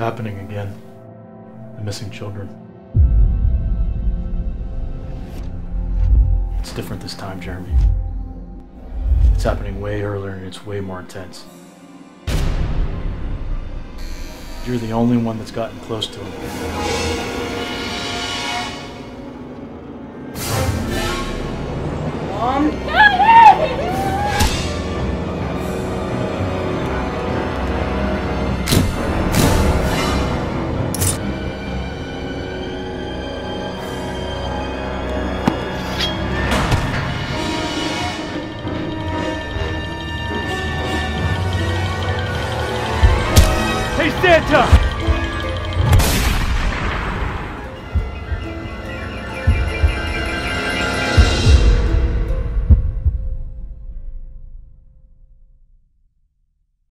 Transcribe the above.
happening again. The missing children. It's different this time, Jeremy. It's happening way earlier and it's way more intense. You're the only one that's gotten close to him. Mom? Hey, Santa!